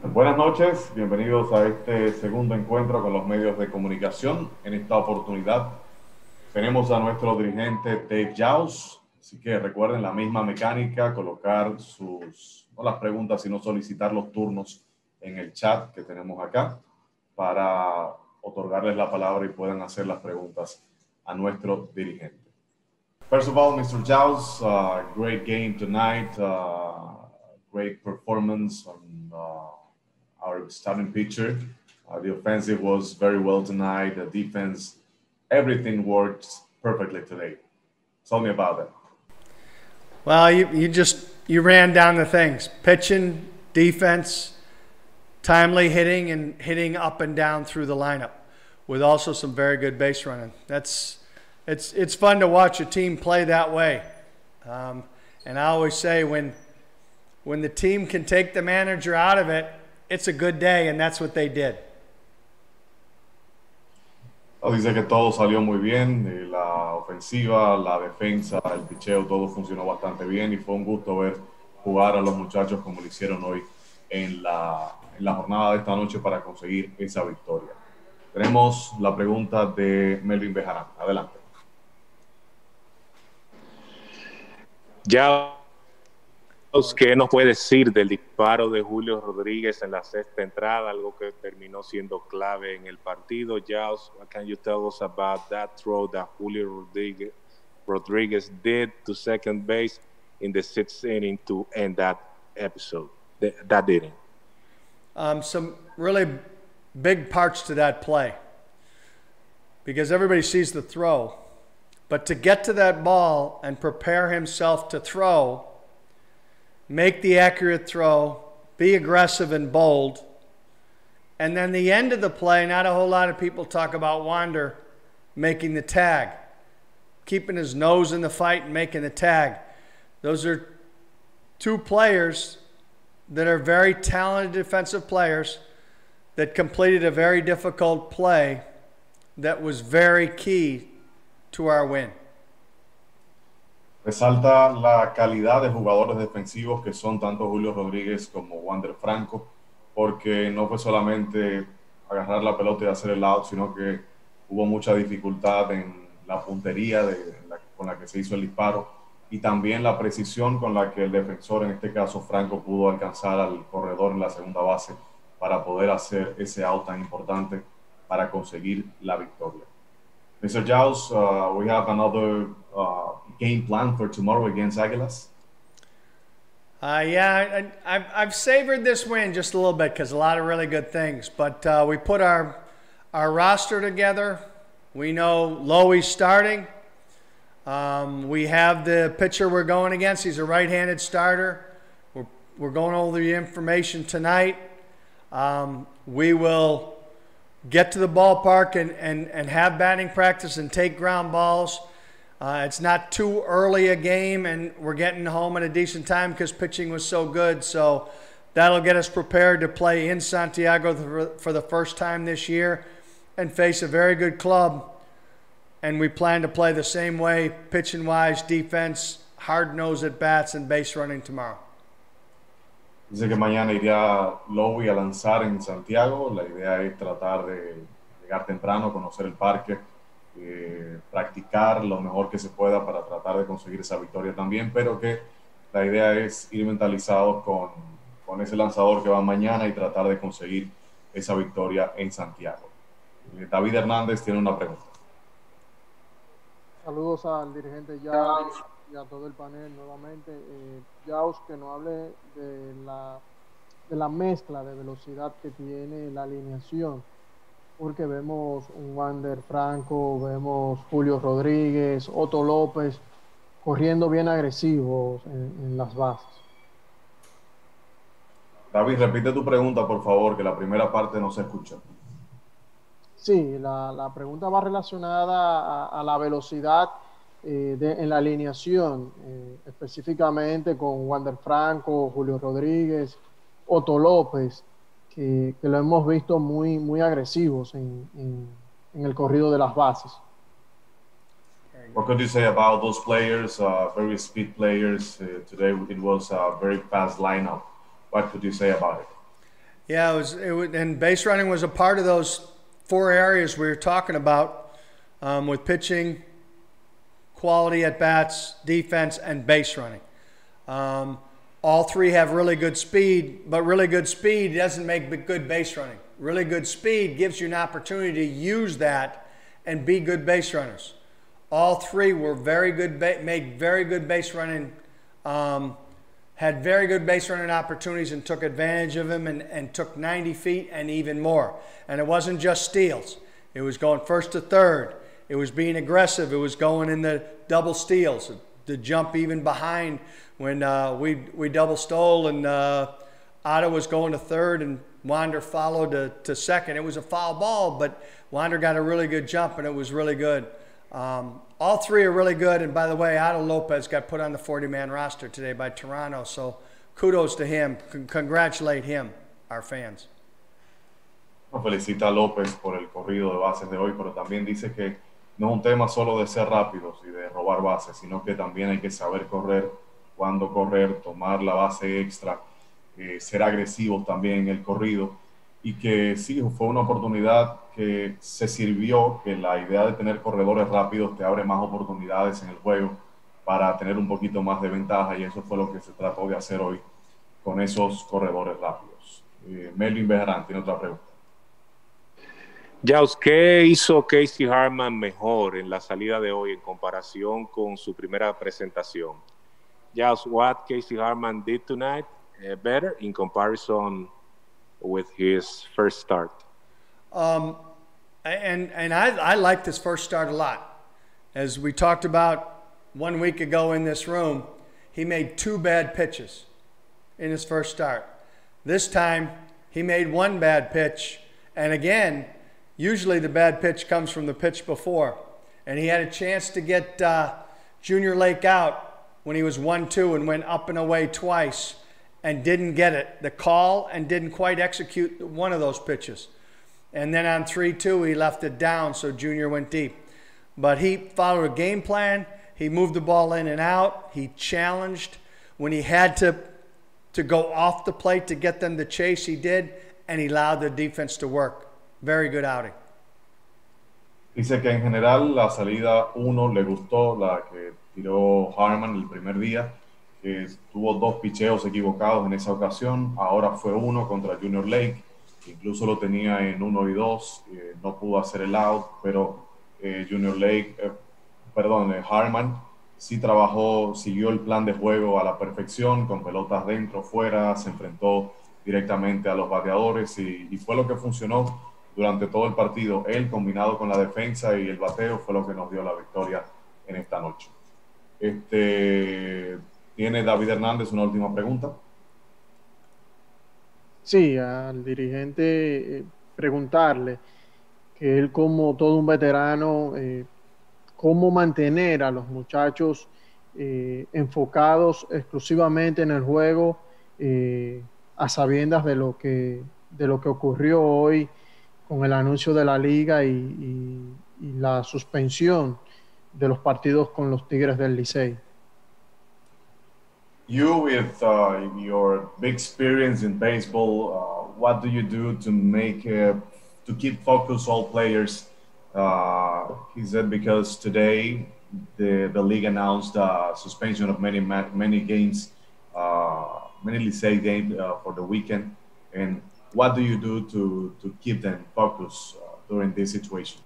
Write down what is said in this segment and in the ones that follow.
Buenas noches, bienvenidos a este segundo encuentro con los medios de comunicación. En esta oportunidad tenemos a nuestro dirigente Dave Jaus, así que recuerden la misma mecánica, colocar no las preguntas, sino solicitar los turnos en el chat que tenemos acá para otorgarles la palabra y puedan hacer las preguntas a nuestro dirigente. First of all, Mr. Jaus, great game tonight, great performance on our starting pitcher. The offensive was very well tonight. The defense, everything worked perfectly today. Tell me about that. Well, you ran down the things: pitching, defense, timely hitting, and hitting up and down through the lineup, with also some very good base running. It's fun to watch a team play that way. And I always say when the team can take the manager out of it, it's a good day, and that's what they did. Dice que todo salió muy bien, la ofensiva, la defensa, el picheo, todo funcionó bastante bien y fue un gusto ver jugar a los muchachos como lo hicieron hoy en la jornada de esta noche para conseguir esa victoria. Tenemos la pregunta de Melvin Bejarán. Adelante. Ya, ¿qué nos puede decir del disparo de Julio Rodríguez en la sexta entrada, algo que terminó siendo clave en el partido? Jaus, what can you tell us about that throw that Julio Rodríguez did to second base in the sixth inning to end that episode, that inning? Some really big parts to that play, because everybody sees the throw, but to get to that ball and prepare himself to throw, make the accurate throw, be aggressive and bold, and then the end of the play, not a whole lot of people talk about Wander making the tag, keeping his nose in the fight and making the tag. Those are two players that are very talented defensive players that completed a very difficult play that was very key to our win. Resalta la calidad de jugadores defensivos que son tanto Julio Rodríguez como Wander Franco, porque no fue solamente agarrar la pelota y hacer el out, sino que hubo mucha dificultad en la puntería con la que se hizo el disparo y también la precisión con la que el defensor, en este caso Franco, pudo alcanzar al corredor en la segunda base para poder hacer ese out tan importante para conseguir la victoria. Mr. Jaus, we have another game plan for tomorrow against Águilas. Yeah, I've savored this win just a little bit because a lot of really good things. But we put our roster together. We know Loewy's starting. We have the pitcher we're going against. He's a right-handed starter. We're going over the information tonight. We will get to the ballpark and have batting practice and take ground balls. It's not too early a game, and we're getting home at a decent time because pitching was so good. So that'll get us prepared to play in Santiago for the first time this year and face a very good club. And we plan to play the same way, pitching-wise, defense, hard-nosed at-bats, and base running tomorrow. Dice que mañana iría Lowy a lanzar en Santiago. La idea es tratar de llegar temprano, conocer el parque, practicar lo mejor que se pueda para tratar de conseguir esa victoria también, pero que la idea es ir mentalizados con ese lanzador que va mañana y tratar de conseguir esa victoria en Santiago. David Hernández tiene una pregunta. Saludos al dirigente Jaus y a todo el panel nuevamente. Jaus, que nos hable de la mezcla de velocidad que tiene la alineación, porque vemos un Wander Franco, vemos Julio Rodríguez, Otto López corriendo bien agresivos en las bases. David, repite tu pregunta, por favor, que la primera parte no se escucha. Sí, la pregunta va relacionada a la velocidad en la alineación, específicamente con Wander Franco, Julio Rodríguez, Otto López, que lo hemos visto muy agresivos en el corrido de las bases. What could you say about those players, very speed players? Today it was a very fast lineup. What could you say about it? Yeah, and base running was a part of those 4 areas we were talking about with pitching, quality at bats, defense, and base running. All 3 have really good speed, but really good speed doesn't make good base running. Really good speed gives you an opportunity to use that and be good base runners. All 3 were very good, made very good base running, had very good base running opportunities and took advantage of them and took 90 feet and even more. And it wasn't just steals. It was going first to third. It was being aggressive. It was going in the double steals, the jump even behind when we double stole and Otto was going to third and Wander followed to second. It was a foul ball, but Wander got a really good jump and it was really good. All 3 are really good. And by the way, Otto Lopez got put on the 40-man roster today by Toronto. So kudos to him. Congratulate him, our fans. Felicita a López por el corrido de bases de hoy, pero también dice que no es un tema solo de ser rápidos y de robar bases, sino que también hay que saber correr, cuándo correr, tomar la base extra, ser agresivos también en el corrido. Y que sí, fue una oportunidad que se sirvió, que la idea de tener corredores rápidos te abre más oportunidades en el juego para tener un poquito más de ventaja, y eso fue lo que se trató de hacer hoy con esos corredores rápidos. Melvin Bejarán tiene otra pregunta. Jaus, ¿qué hizo Casey Harman mejor en la salida de hoy en comparación con su primera presentación? Jaus, what Casey Harman did tonight better in comparison with his first start? And I liked his first start a lot. As we talked about 1 week ago in this room, he made 2 bad pitches in his first start. This time, he made 1 bad pitch, and again, usually the bad pitch comes from the pitch before. And he had a chance to get Junior Lake out when he was 1-2 and went up and away twice and didn't get it, the call, and didn't quite execute one of those pitches. And then on 3-2, he left it down, so Junior went deep. But he followed a game plan. He moved the ball in and out. He challenged. When he had to go off the plate to get them to chase, he did, and he allowed the defense to work. Very good outing. Dice que en general la salida 1 le gustó, la que tiró Harman el primer día, que tuvo 2 picheos equivocados en esa ocasión. Ahora fue 1 contra Junior Lake, incluso lo tenía en 1 y 2, no pudo hacer el out, pero Harman sí trabajó, siguió el plan de juego a la perfección, con pelotas dentro, fuera, se enfrentó directamente a los bateadores y fue lo que funcionó durante todo el partido. Él, combinado con la defensa y el bateo, fue lo que nos dio la victoria en esta noche. ¿Tiene David Hernández una última pregunta? Sí, al dirigente preguntarle que él, como todo un veterano, cómo mantener a los muchachos enfocados exclusivamente en el juego, a sabiendas de lo que ocurrió hoy con el anuncio de la liga y la suspensión de los partidos con los Tigres del Licey. You, with your big experience in baseball, what do you do to make to keep focus all players? He said because today the league announced suspension of many games, many Licey games for the weekend. And what do you do to keep them focused during this situation?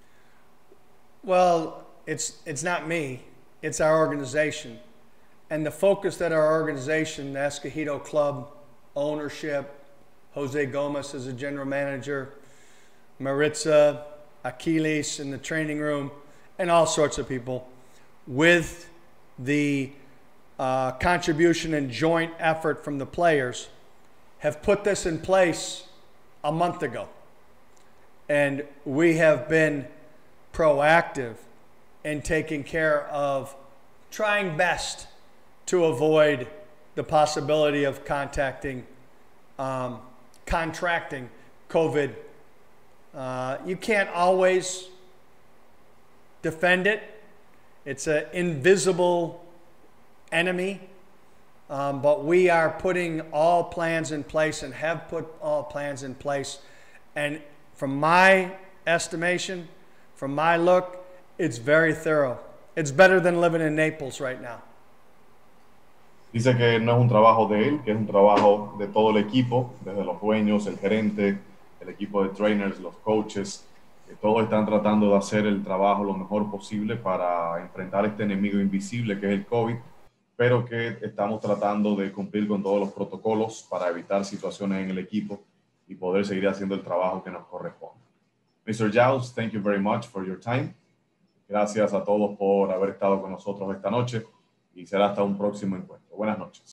Well, it's not me. It's our organization. And the focus that our organization, the Escogido Club, ownership, Jose Gomez as a general manager, Maritza, Achilles in the training room, and all sorts of people, with the contribution and joint effort from the players, have put this in place a month ago. And we have been proactive in taking care of trying best to avoid the possibility of contracting COVID. You can't always defend it. It's an invisible enemy. but we are putting all plans in place and have put all plans in place. And from my estimation, from my look, it's very thorough. It's better than living in Naples right now. Dice que no es un trabajo de él, que es un trabajo de todo el equipo, desde los dueños, el gerente, el equipo de trainers, los coaches, que todos están tratando de hacer el trabajo lo mejor posible para enfrentar este enemigo invisible que es el COVID, pero que estamos tratando de cumplir con todos los protocolos para evitar situaciones en el equipo y poder seguir haciendo el trabajo que nos corresponde. Mr. Giles, thank you very much for your time. Gracias a todos por haber estado con nosotros esta noche y será hasta un próximo encuentro. Buenas noches.